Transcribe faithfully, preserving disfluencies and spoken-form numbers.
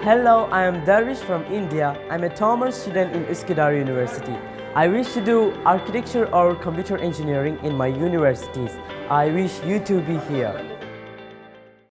Hello, I am Darvish from India. I'm a Ustomer student in Üsküdar University. I wish to do architecture or computer engineering in my universities. I wish you to be here.